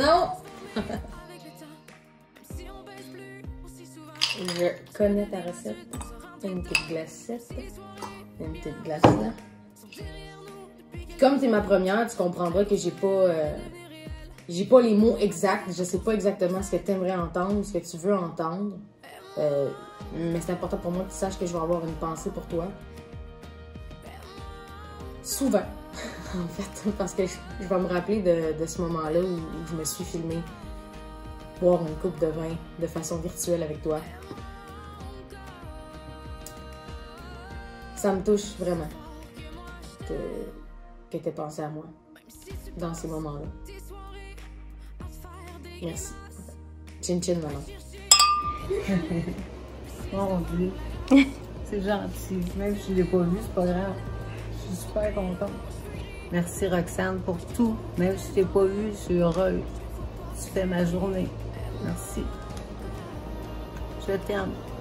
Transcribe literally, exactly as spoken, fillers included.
non! Je connais ta recette. Une petite glacette. Une petite glace là. Puis comme t'es ma première, tu comprendras que j'ai pas... Euh, j'ai pas les mots exacts. Je sais pas exactement ce que t'aimerais entendre, ce que tu veux entendre. Euh, mais c'est important pour moi que tu saches que je vais avoir une pensée pour toi. Souvent, en fait, parce que je, je vais me rappeler de, de ce moment-là où, où je me suis filmée boire une coupe de vin de façon virtuelle avec toi. Ça me touche vraiment que, que tu aies pensé à moi dans ces moments-là. Merci. Chin chin, maman. Mon Dieu, c'est gentil. Même si je ne l'ai pas vu, c'est pas grave. Je suis super contente. Merci Roxane pour tout. Même si je ne t'ai pas vu, je suis heureuse. Tu fais ma journée. Merci. Je t'aime.